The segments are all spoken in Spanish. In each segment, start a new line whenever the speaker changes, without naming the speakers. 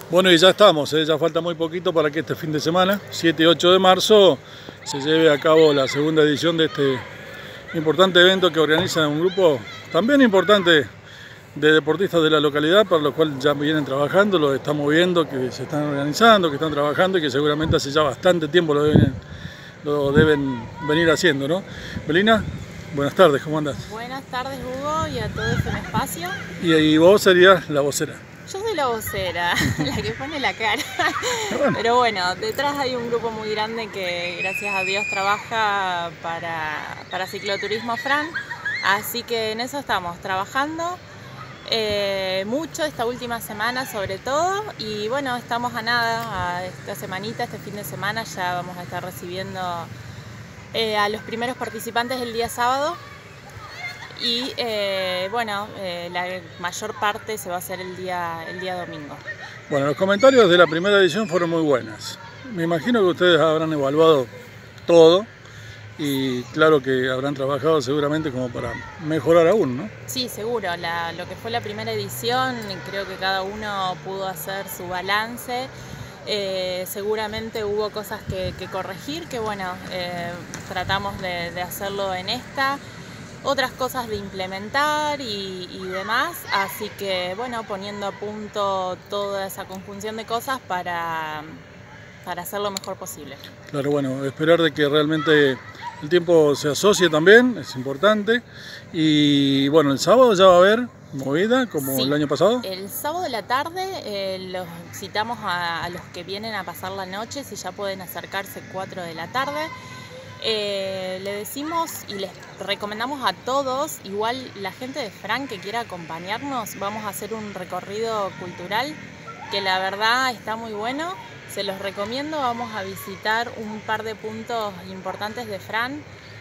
Bueno, y ya estamos, ya falta muy poquito para que este fin de semana, 7 y 8 de marzo, se lleve a cabo la segunda edición de este importante evento que organiza un grupo también importante de deportistas de la localidad, para los cuales ya vienen trabajando, los estamos viendo que se están organizando, que están trabajando y que seguramente hace ya bastante tiempo lo deben venir haciendo, ¿no? Belina, buenas tardes, ¿cómo andas?
Buenas tardes, Hugo, y a todo este espacio.
Y vos serías la vocera.
Yo soy la vocera, la que pone la cara.
Bueno.
Pero bueno, detrás hay un grupo muy grande que gracias a Dios trabaja para Cicloturismo Fran. Así que en eso estamos trabajando mucho esta última semana sobre todo. Y bueno, estamos a nada, a esta semanita, este fin de semana ya vamos a estar recibiendo a los primeros participantes el día sábado. Y la mayor parte se va a hacer el día domingo.
Bueno, los comentarios de la primera edición fueron muy buenas. Me imagino que ustedes habrán evaluado todo y claro que habrán trabajado seguramente como para mejorar aún, ¿no?
Sí, seguro. Lo que fue la primera edición, creo que cada uno pudo hacer su balance. Seguramente hubo cosas que corregir, que bueno, tratamos de hacerlo en esta. Otras cosas de implementar y demás, así que bueno, poniendo a punto toda esa conjunción de cosas para hacer lo mejor posible.
Claro, bueno, esperar de que realmente el tiempo se asocie también, es importante. Y bueno, el sábado ya va a haber movida como
Sí,
el año pasado.
el sábado de la tarde los citamos a los que vienen a pasar la noche, si ya pueden acercarse 4 de la tarde. Le decimos y les recomendamos a todos, igual la gente de Fran que quiera acompañarnos, vamos a hacer un recorrido cultural que la verdad está muy bueno, se los recomiendo. Vamos a visitar un par de puntos importantes de Fran.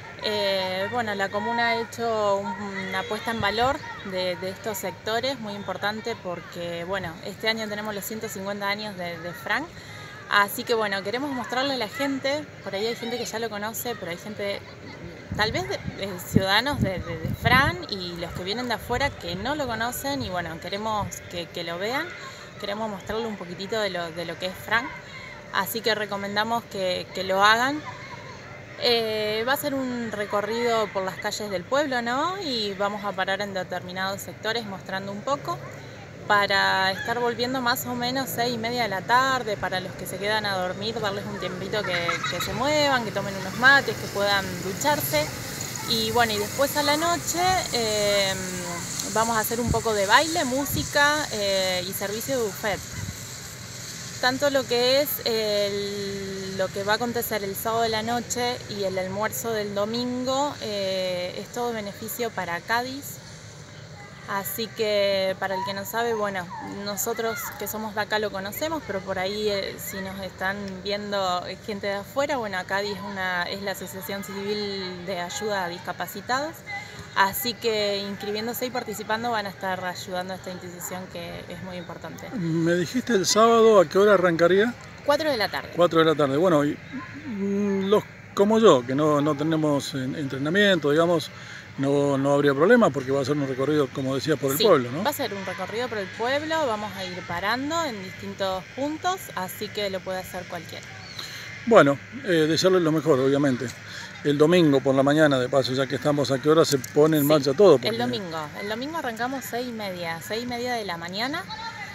La comuna ha hecho una puesta en valor de estos sectores muy importante porque bueno, este año tenemos los 150 años de Fran. Así que bueno, queremos mostrarle a la gente, por ahí hay gente que ya lo conoce, pero hay gente, tal vez ciudadanos de Fran y los que vienen de afuera que no lo conocen y bueno, queremos que lo vean, queremos mostrarle un poquitito de lo que es Fran, así que recomendamos que lo hagan. Va a ser un recorrido por las calles del pueblo, ¿no? Y vamos a parar en determinados sectores mostrando un poco, para estar volviendo más o menos 6:30 de la tarde, para los que se quedan a dormir, darles un tiempito que se muevan, que tomen unos mates, que puedan ducharse. Y bueno, y después a la noche vamos a hacer un poco de baile, música y servicio de buffet. Tanto lo que es lo que va a acontecer el sábado de la noche y el almuerzo del domingo es todo beneficio para Cádiz. Así que para el que no sabe, bueno, nosotros que somos de acá lo conocemos, pero por ahí si nos están viendo gente de afuera, bueno, Cádiz es la Asociación Civil de Ayuda a Discapacitados, así que inscribiéndose y participando van a estar ayudando a esta institución que es muy importante.
Me dijiste el sábado, ¿a qué hora arrancaría?
4 de la tarde.
4 de la tarde. Bueno, y los como yo, que no tenemos entrenamiento, digamos, no habría problema porque va a ser un recorrido, como decías, por el pueblo, ¿no?
Va a ser un recorrido por el pueblo, vamos a ir parando en distintos puntos, así que lo puede hacer cualquiera.
Bueno, desearles lo mejor, obviamente. El domingo por la mañana, de paso, ya que estamos, ¿a qué hora se pone en marcha todo? Porque...
El domingo arrancamos 6:30 de la mañana,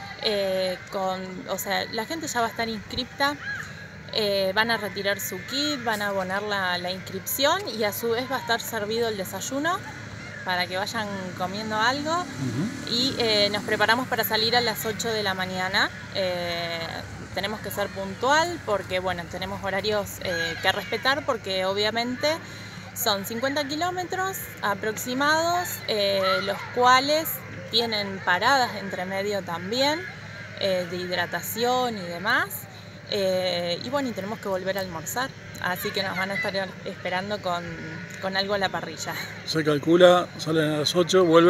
la gente ya va a estar inscripta. Van a retirar su kit, van a abonar la inscripción y a su vez va a estar servido el desayuno para que vayan comiendo algo. Y nos preparamos para salir a las 8 de la mañana. Tenemos que ser puntual porque bueno, tenemos horarios que respetar porque obviamente son 50 kilómetros aproximados, los cuales tienen paradas entre medio también de hidratación y demás. Y bueno, y tenemos que volver a almorzar, así que nos van a estar esperando con algo a la parrilla.
Se calcula, salen a las 8, vuelven.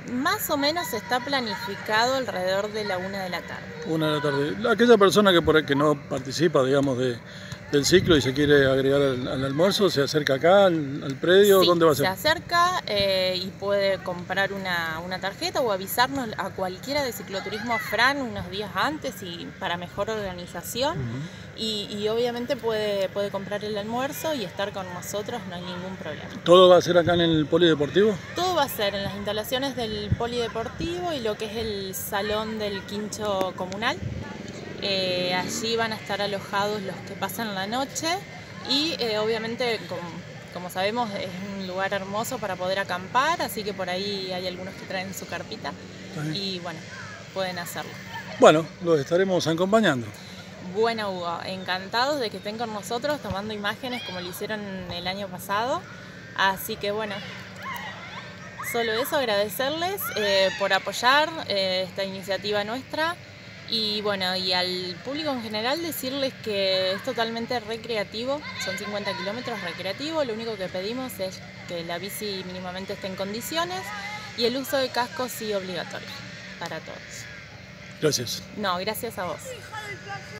Más o menos está planificado alrededor de la 1 de la tarde.
1 de la tarde. Aquella persona que no participa, digamos, del ciclo y se quiere agregar al almuerzo, ¿se acerca acá al predio?
Sí,
¿dónde va a ser?
se acerca y puede comprar una tarjeta o avisarnos a cualquiera de Cicloturismo Fran unos días antes y para mejor organización. Y obviamente puede comprar el almuerzo y estar con nosotros, no hay ningún problema.
¿Todo va a ser acá en el polideportivo?
Todo va a ser en las instalaciones del polideportivo y lo que es el salón del quincho comunal. Allí van a estar alojados los que pasan la noche y obviamente, como sabemos, es un lugar hermoso para poder acampar, así que por ahí hay algunos que traen su carpita y bueno, pueden hacerlo.
Bueno, los estaremos acompañando.
Bueno, Hugo, encantados de que estén con nosotros tomando imágenes como lo hicieron el año pasado, así que bueno, solo eso, agradecerles por apoyar esta iniciativa nuestra. Y bueno, y al público en general decirles que es totalmente recreativo, son 50 kilómetros recreativos, lo único que pedimos es que la bici mínimamente esté en condiciones y el uso de cascos sí obligatorio para todos.
Gracias.
No, gracias a vos.